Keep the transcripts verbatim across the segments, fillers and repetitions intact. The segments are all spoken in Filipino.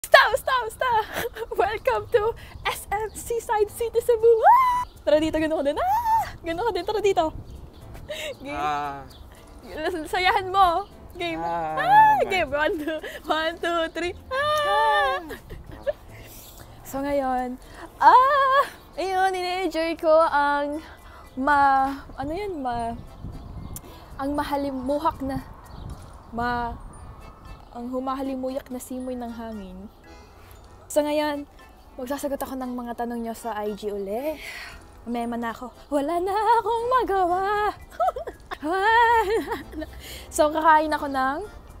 Stop! Stop! Stop! Welcome to S M Seaside City Cebu! Ah! Tara dito, gano'n ka din. Ah! Gano'n ka din, tara dito. Game. Ah. Sayahan mo. Game. Ah! ah game. One, two, one, two, three. Ah! So ngayon, ah! Ayun, in-enjoy ko ang ma... Ano yan? Ma... Ang mahalimuhak na... Ma... Ang humahalimuyak na simoy ng hangin. So ngayon, magsasagot ako ng mga tanong nyo sa I G uli. Mema na ako. Wala na akong magawa. So kakain ako ng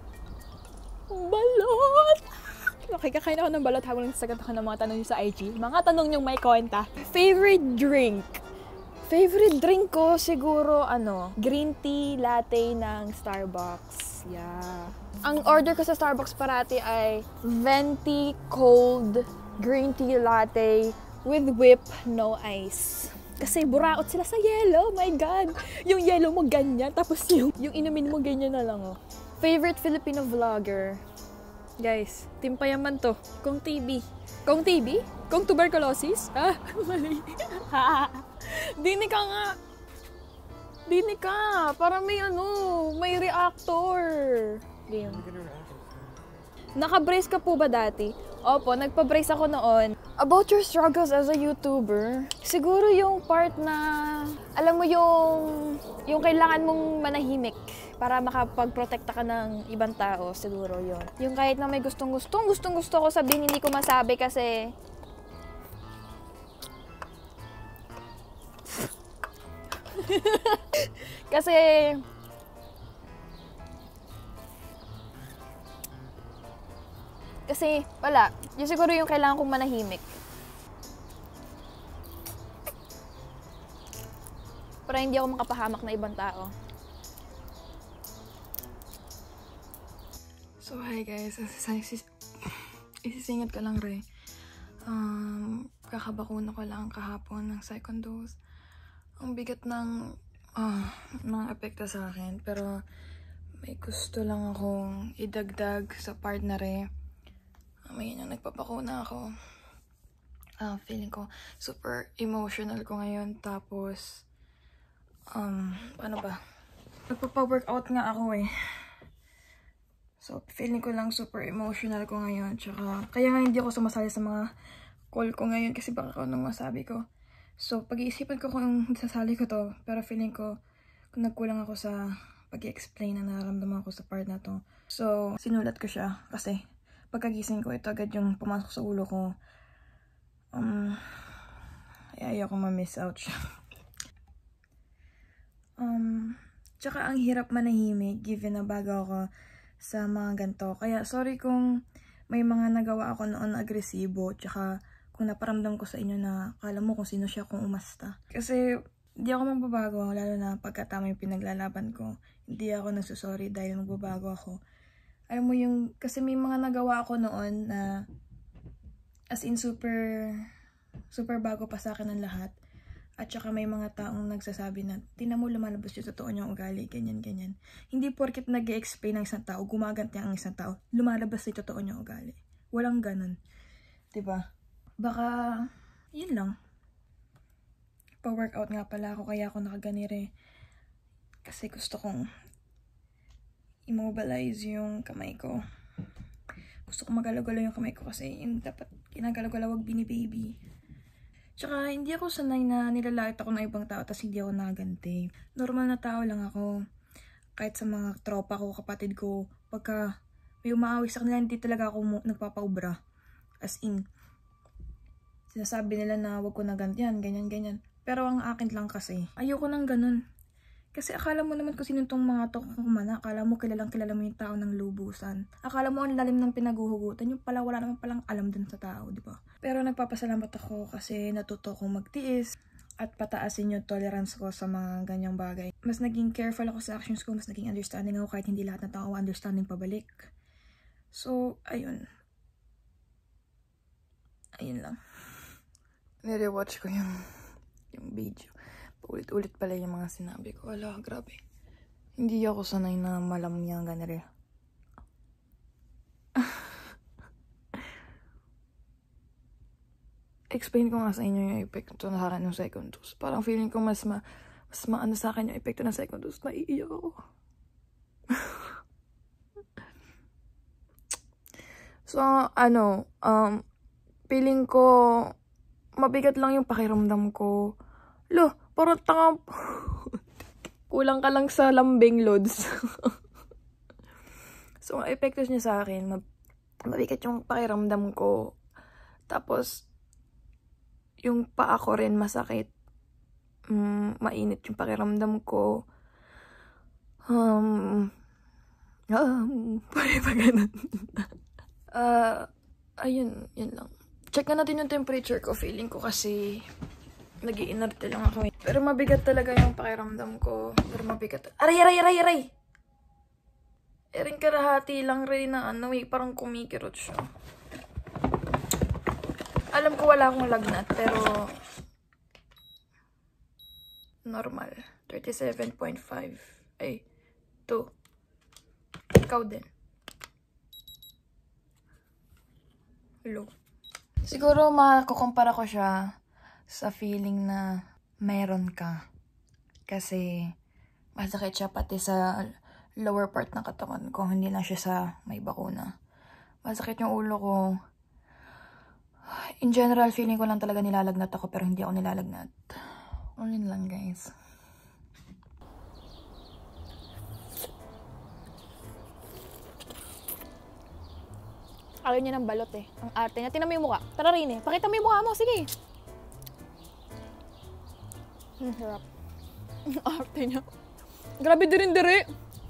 balot. Okay, kakain ako ng balot habang nagsasagot ako ng mga tanong nyo sa I G. Mga tanong nyo may kwenta. Favorite drink? Favorite drink ko siguro ano, green tea latte ng Starbucks. Yeah. Ang order ko sa Starbucks parati ay venti cold green tea latte with whip, no ice. Kasi buraot sila sa yellow. My God! Yung yellow mo ganyan, tapos yung, yung inumin mo ganyan na lang, oh. Favorite Filipino vlogger? Guys, timpayaman to. Kong T V. Kong T V? Kong tuberculosis? Ah, mali. Dini ka nga. Dini ka. Para may ano, may reactor. Game. Naka-brace ka po ba dati? Opo, nagpa-brace ako noon. About your struggles as a YouTuber, siguro yung part na, alam mo yung, yung kailangan mong manahimik para makapag-protekta ka ng ibang tao, siguro yun. Yung kahit na may gustong-gustong, gustong-gusto ko sabihin, hindi ko masabi kasi, kasi, Kasi, wala. Yung siguro yung kailangan kong manahimik. Para hindi ako makapahamak na ibang tao. So, hi guys. Isisingit ko lang rin. Um, kakabakuna ko lang kahapon ng second dose. Ang bigat ng, uh, ng epekto sa akin. Pero, may gusto lang akong idagdag sa part na rin. Ngayon yung nagpapakuna ako. Uh, feeling ko super emotional ko ngayon. Tapos, um, ano ba? Nagpapa-workout nga ako eh. So, feeling ko lang super emotional ko ngayon. Tsaka, kaya nga hindi ako sumasali sa mga call ko ngayon kasi baka ako nung masabi ko. So, pag-iisipan ko kung sasali ko to. Pero feeling ko, kung nagkulang ako sa pag-i-explain na nararamdaman ko sa part na to. So, sinulat ko siya kasi pagkagising ko, ito agad yung pumasok sa ulo ko. Um, ay ayaw ko ma-miss out siya. um, tsaka ang hirap manahimik given na bago ako sa mga ganito. Kaya sorry kung may mga nagawa ako noon na agresibo. Tsaka kung naparamdam ko sa inyo na kala mo kung sino siya kung umasta. Kasi hindi ako magbabago, lalo na pagkatama yung pinaglalaban ko. Hindi ako nagsusorry dahil magbabago ako. Alam mo yung, kasi may mga nagawa ako noon na as in super, super bago pa sa akin ang lahat. At saka may mga taong nagsasabi na, tingnan mo lumalabas yung totoo niyang ugali, ganyan, ganyan. Hindi porket nag-e-explain ng isang tao, gumaganti ang isang tao, lumalabas yung totoo niyang ugali. Walang ganun. Diba? Baka, yun lang. Pa-workout nga pala ako, kaya ako nakaganire. Kasi gusto kong immobilize yung kamay ko. Gusto ko magalaw-galaw yung kamay ko kasi yung dapat ginagalaw-galaw wag bini-baby. Tsaka hindi ako sanay na nilalait ako ng ibang tao tapos hindi ako nakaganti. Normal na tao lang ako. Kahit sa mga tropa ko, kapatid ko, pagka may umaaway sa kanila, hindi talaga ako nagpapaubra. As in, sinasabi nila na wag ko nagantihan, ganyan-ganyan. Pero ang akin lang kasi, ayoko nang ganun. Kasi akala mo naman kung sino tong mga to kumana. Akala mo kilalang kilala mo yung tao ng lubusan. Akala mo ang lalim ng pinaguhugutan. Yung pala wala naman palang alam dun sa tao, di ba? Pero nagpapasalamat ako kasi natuto kong magtiis at pataasin yung tolerance ko sa mga ganyang bagay. Mas naging careful ako sa actions ko. Mas naging understanding ako kahit hindi lahat ng tao understanding pabalik. So, ayun. Ayun lang. Nire-watch ko yung, yung video. Ulit-ulit pala yung mga sinabi ko. Wala, grabe. Hindi ako sanay na malam niyang ganere. explain ko nga sa inyo yung epekto na sa akin ng second dose. Parang feeling ko mas ma, mas maano sa akin yung epekto ng second dose. Naiiyak ako. So, ano, um, feeling ko, mabigat lang yung pakiramdam ko. Lo, parang tanga. Kulang ka lang sa lambing, Lods. So, ang epekto niya sa akin, mab mabigat yung pakiramdam ko. Tapos, yung paa ko rin masakit. Mm, mainit yung pakiramdam ko. Um, um, pwede pa ganun. Uh, ayun, yun lang. Check na natin yung temperature ko. Feeling ko kasi nag-iinarte lang ako. Pero mabigat talaga yung pakiramdam ko. Pero mabigat. Aray, aray, aray, aray! Ering karahati lang rin na ano eh. Parang kumikirot siya. Alam ko wala akong lagnat. Pero normal. thirty-seven point five. Ay, two. Ikaw din. Hello. Siguro makukumpara ko siya sa feeling na meron ka. Kasi masakit siya pati sa lower part ng katawan ko. Hindi lang siya sa may bakuna. Masakit yung ulo ko. In general, feeling ko lang talaga nilalagnat ako pero hindi ako nilalagnat. Yun lang, guys. Ayaw niya ng balot eh. Ang arte niya. Tingnan mo yung mukha. Tara rin eh. Pakita mo yung mukha mo. Sige. Ang harap. Ang arte niya. Grabe dirin-diri.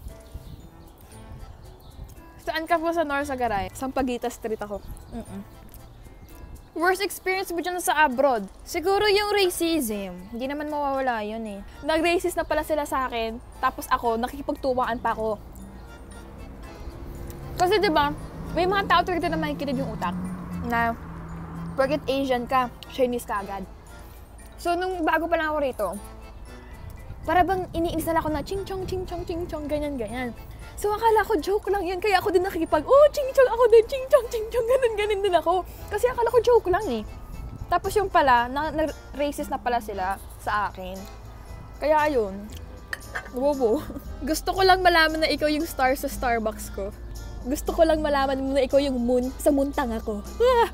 Saan ka po sa Norsagaray? Sampaguita Street ako. Mm -mm. Worst experience mo dyan sa abroad? Siguro yung racism. Hindi naman mawawala yun eh. Nag-racist na pala sila sa akin. Tapos ako, nakikipagtuwaan pa ako. Kasi diba, may mga tao talaga na makikinig yung utak na porket Asian ka, Chinese ka agad. So, nung bago pa lang ako rito, para bang iniinis na ako na ching-chong, ching-chong, ching-chong, ganyan-ganyan. So, akala ko joke lang yun. Kaya ako din nakikipag, oh, ching-chong, ako din, ching-chong, ching-chong, ganun-ganin din ako. Kasi akala ko joke lang eh. Tapos yung pala, na, na racist na pala sila sa akin. Kaya ayun, bobo. Gusto ko lang malaman na ikaw yung star sa Starbucks ko. Gusto ko lang malaman mo na ikaw yung moon sa muntang ako.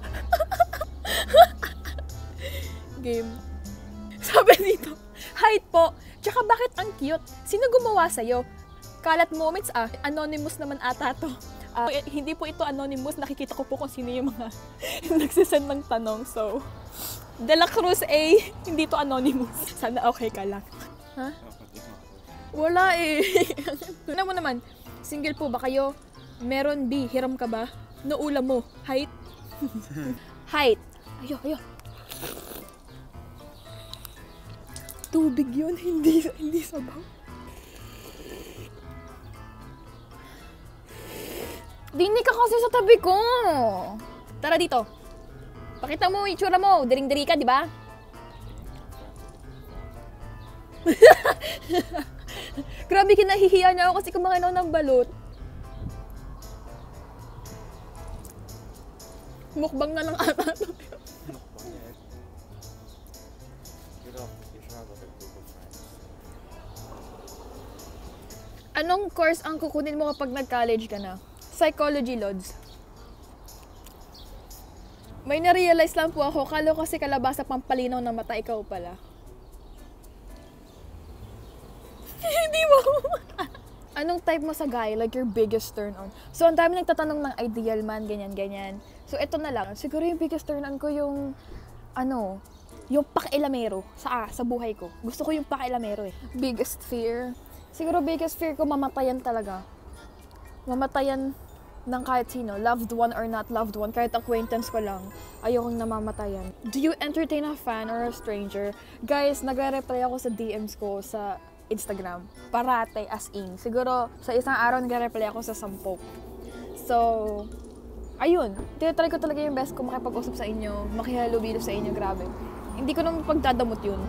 Game. Sabi dito, height po. Tsaka bakit ang cute? Sino gumawa sa'yo? Kalat moments ah. Anonymous naman ata to. Uh, hindi po ito anonymous. Nakikita ko po kung sino yung mga nagsisend ng tanong. So, De La Cruz A, hindi to anonymous. Sana okay ka lang. Ha? Wala eh. Tignan mo naman, single po ba kayo? Meron B, hiram ka ba? No ulam mo, height? Height. Ayo, ayo. Tubig yun, hindi, hindi sabaw. Dinig ka kasi sa tabi ko. Tara dito. Pakita mo yung itsura mo. Diring-diri ka, di ba? Grabe, kinahihiya niya ako kasi kumain ako ng balot. Mukbang na lang ata ito. Anong course ang kukunin mo kapag nag-college ka na? Psychology, Lods. May na-realize lang po ako, kalo kasi kalabasa pampalinaw ng mata, ikaw pala. Hindi mo. Anong type mo sa guy? Like your biggest turn on? So, ang dami nagtatanong ng ideal man, ganyan-ganyan. So, ito na lang. Siguro yung biggest turn on ko yung, ano, yung pakialamero sa, ah, sa buhay ko. Gusto ko yung pakialamero eh. Biggest fear? Siguro biggest fear ko, mamatayan talaga. Mamatayan ng kahit sino. Loved one or not loved one. Kahit acquaintance ko lang. Ayokong namamatayan. Do you entertain a fan or a stranger? Guys, nagre-reply ako sa D Ms ko sa Instagram. Parate as in. Siguro, sa isang araw nagre-reply ako sa sampo. So, ayun. Tinatry ko talaga yung best ko makipag-usap sa inyo. Makihalubilo sa inyo. Grabe. Hindi ko naman pagdadamot yun.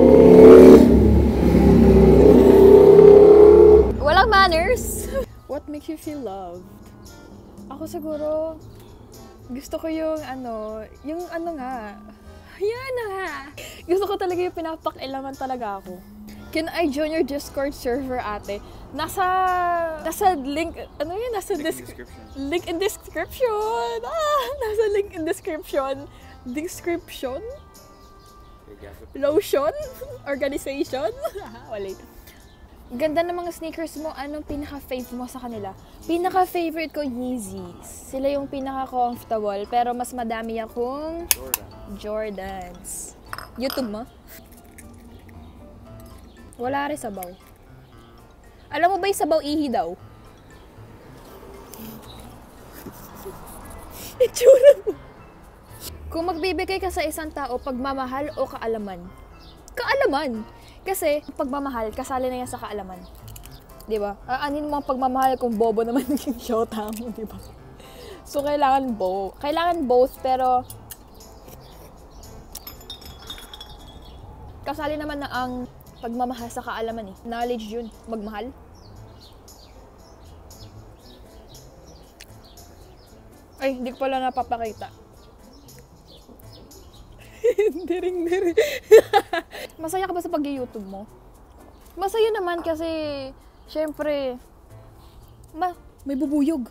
Walang manners! What makes you feel loved? Ako siguro, gusto ko yung ano, yung ano nga, Yan na. Gusto ko talaga yung pinapakilaman talaga ako. Can I join your Discord server, ate? Nasa, nasa link, ano yun? Nasa Link in dis- description. Link in description. Ah, nasa link in description. Description? Lotion? Organization? Wala. Ganda ng mga sneakers mo. Anong pinaka-fave mo sa kanila? Pinaka-favorite ko, Yeezys. Sila yung pinaka-comfortable. Pero mas madami akong Jordan. Jordans. YouTube mo? Wala rin sabaw. Alam mo ba yung sabaw ihi daw? Itsura mo. Kung magbibigay ka sa isang tao, pagmamahal o kaalaman? Kaalaman! Kasi, pagmamahal, kasali na yan sa kaalaman. Diba? Aanin mo ang pagmamahal kung bobo naman yung shota mo, diba? So, kailangan both. Kailangan both, pero kasali naman na ang pagmamahal sa kaalaman eh. Knowledge yun. Magmahal. Ay, hindi ko pala napapakita. Diring, diring. Masaya ka ba sa pag-YouTube mo? Masaya naman kasi, syempre, ma may bubuyog.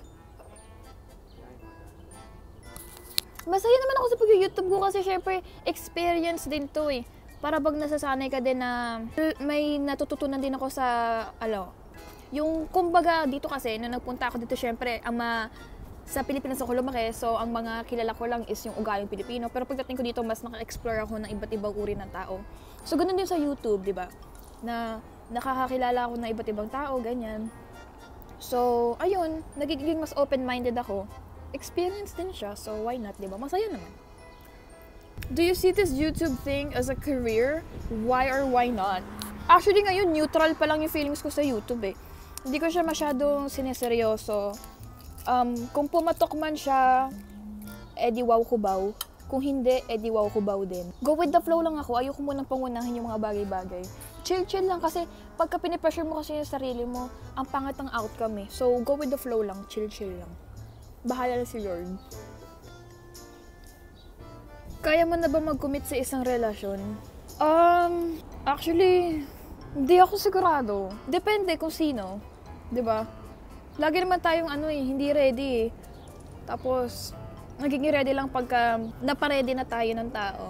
Masaya naman ako sa pag-YouTube ko kasi syempre, experience din to eh. Para bag nasasanay ka din na may natututunan din ako sa, ano, yung kumbaga dito kasi, nung nagpunta ako dito syempre, ang ma, sa Pilipinas ako lumaki, so ang mga kilala ko lang is yung ugaling Pilipino. Pero pagdating ko dito, mas naka-explore ako ng iba't ibang uri ng tao. So ganun din sa YouTube, di ba? Na nakakakilala ako ng iba't ibang tao, ganyan. So, ayun, nagiging mas open-minded ako. Experience din siya, so why not, di ba? Masaya naman. Do you see this YouTube thing as a career? Why or why not? Actually, ngayon, neutral pa lang yung feelings ko sa YouTube eh. Hindi ko siya masyadong sineseryoso. Um, kung pumatok man siya, edi wow kubaw. Kung hindi, edi wow kubaw din. Go with the flow lang ako. Ayoko munang pangunahin yung mga bagay-bagay. Chill-chill lang kasi pagka pinipressure mo kasi yung sarili mo, ang pangat ng outcome eh. So, go with the flow lang. Chill-chill lang. Bahala na si Lord. Kaya mo na ba mag-commit sa isang relasyon? Um, actually, hindi ako sigurado. Depende kung sino. 'Di ba? Lagi naman tayong ano eh, hindi ready eh. Tapos, nagiging ready lang pagka naparedy na tayo ng tao.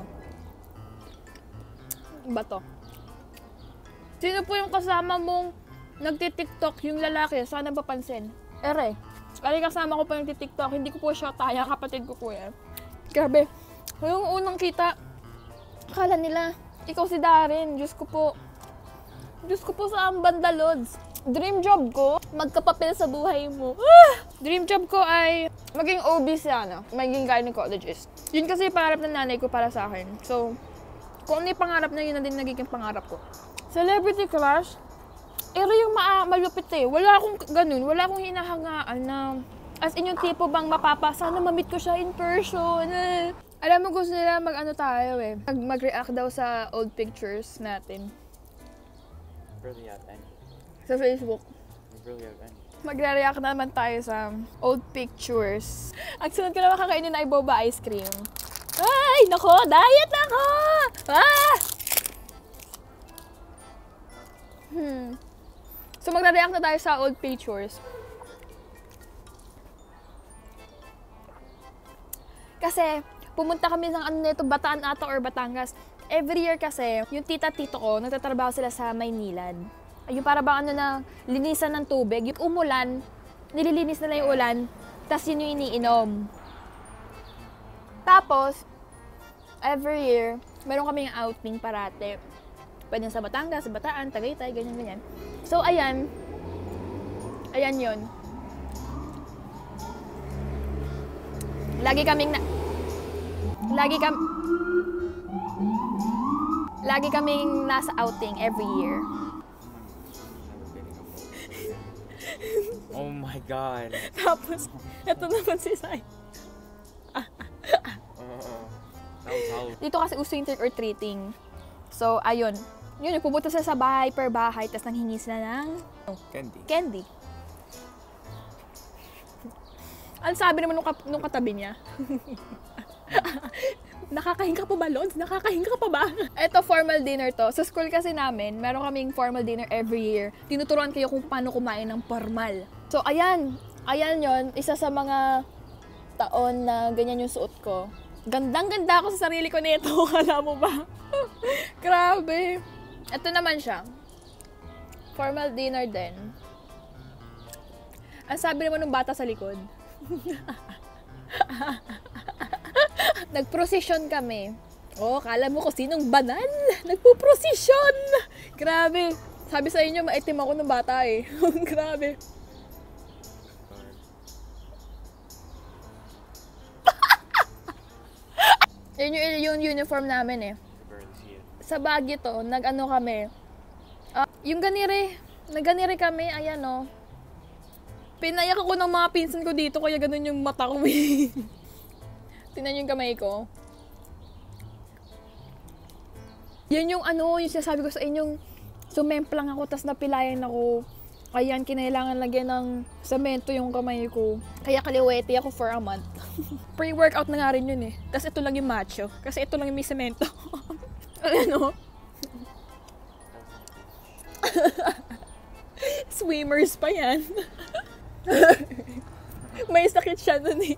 Ba to? Sino po yung kasama mong nagtitiktok yung lalaki? Sana papansin. Ere, kaya kasama ko pa nagtitiktok, hindi ko po siya taya, kapatid ko po yan. Grabe. Yung unang kita, akala nila, ikaw si Darren, Diyos ko po. Diyos ko po sa ang bandalods. Dream job ko, magkapapel sa buhay mo. Ah! Dream job ko ay maging O B sana, maging gynecologist. Yun kasi yung pangarap ng nanay ko para sa akin. So, kung ano yung pangarap na yun na din nagiging pangarap ko. Celebrity crush? Ero yung ma malupit eh. Wala akong ganun, wala akong hinahangaan na as in yung tipo bang mapapa, sana ma-meet ko siya in person. Eh. Alam mo, gusto nila mag-ano tayo eh. Mag- mag-react daw sa old pictures natin. Really have any. Sa Facebook. Really have any. Magre-react naman tayo sa old pictures. Ang sunod ko naman kakainin ay boba ice cream. Ay! Nako! Diet ako! Ah! Hmm. So magre-react na tayo sa old pictures. Kasi, pumunta kami ng ano nito, Bataan ata or Batangas. Every year kasi, yung tita-tito ko, nagtatrabaho sila sa Maynilad. Yung para bang ano na, linisan ng tubig. Yung umulan, nililinis nila yung ulan, tas yun yung iniinom. Tapos, every year, meron kaming outing parate. Pwede sa Batangas, sa Bataan, Tagaytay, ganyan-ganyan. So, ayan. Ayan yun. Lagi kaming na... Lagi kam... Lagi kaming nasa outing every year. Oh my God. Tapos, ito naman si Sai. Uh, that was Halloween. Dito kasi uso yung trick or treating. So, ayun. Yun, pupunta sila sa bahay per bahay, tapos nanghingi sila ng Candy. candy. Ang sabi naman nung, nung katabi niya, Nakakahinga pa ba, Lods? Nakakahinga pa ba? Ito, formal dinner to. Sa school kasi namin, meron kaming formal dinner every year. Tinuturuan kayo kung paano kumain ng formal. So, ayan. Ayan yon, isa sa mga taon na ganyan yung suot ko. Gandang-ganda ako sa sarili ko nito. Kala mo ba? Grabe. Ito naman siya. Formal dinner din. Ang sabi naman ng bata sa likod. Nagprosesyon kami. Oh, kala mo ko sinong banal? Nagpo-prosesyon! Grabe. Sabi sa inyo, maitim ako ng bata eh. Grabe. Yun yung, yung uniform namin eh. Sa Baguio to, nag-ano kami. Uh, yung ganire. Nag-ganire kami, ayan o. Oh. Pinayak ako ng mga pinsan ko dito, kaya ganun yung mata ko eh. Tingnan yung kamay ko. Yan yung ano, yung sinasabi ko sa inyong sumemplang ako, tas napilayan ako. Ayan, kinailangan lagyan ng semento yung kamay ko. Kaya kaliwete ako for a month. Pre-workout na nga rin yun eh. Tas ito lang yung macho. Kasi ito lang yung may semento. Ano? Swimmers pa yan. May sakit siya nun eh.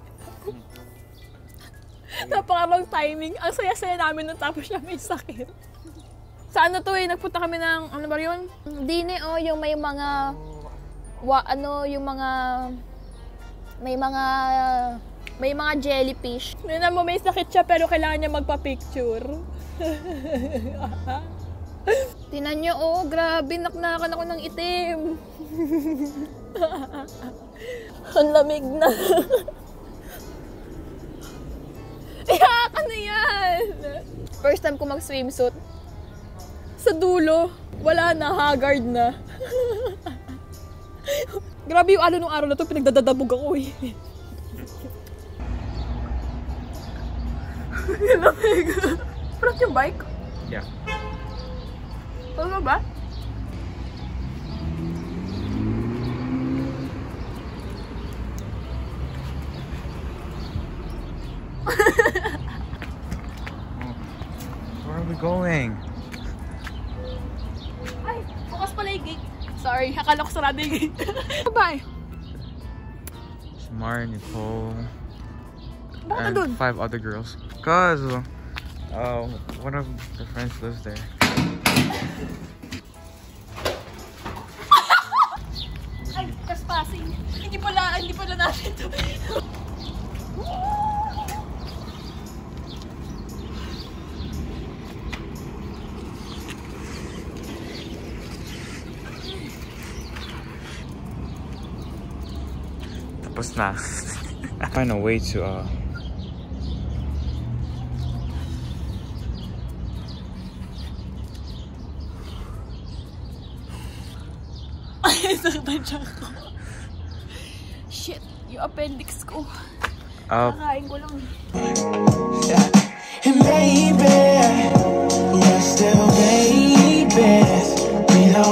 Napakarang timing. Ang saya-saya namin nung tapos siya may sakit. Sa ano to eh, nagpunta kami ng, ano ba yun? Dine oh, yung may mga, wa, ano, yung mga, may mga, may mga jellyfish. Tignan mo, may sakit siya pero kailangan niya magpa-picture. Tignan niyo, oh, grabe, naknakan ako ng itim. Ang lamig na. Iyak, ano yan? First time ko mag-swimsuit. Sa dulo, wala na, haggard na. Grabe yung alo nung araw na to, pinagdadadabog ako eh. Lamig. Parang yung bike? Yeah. Tama ba? Where are we going? Ay, bukas pala yung gate. Sorry, akala ko sarado yung gate. Bye. Samar, Nicole, Bakit and doon? five other girls. Cause uh, one of the friends lives there. Ay, trespassing. Hindi pala, hindi pala natin ito. Tapos na. Find a way to uh Ay, sakit ang tiyan ko. Shit, yung appendix ko. uh Nakain ko lang. And baby